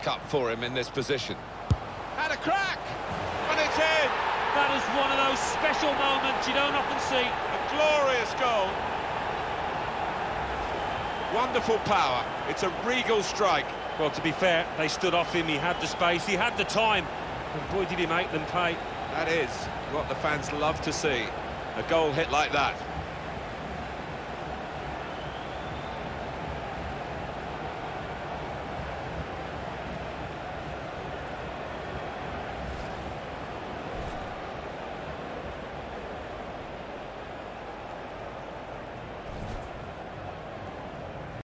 Cup for him in this position. Had a crack, and it's in! That is one of those special moments you don't often see. A glorious goal. Wonderful power. It's a regal strike. Well, to be fair, they stood off him, he had the space, he had the time, and boy, did he make them pay. That is what the fans love to see. A goal hit like that.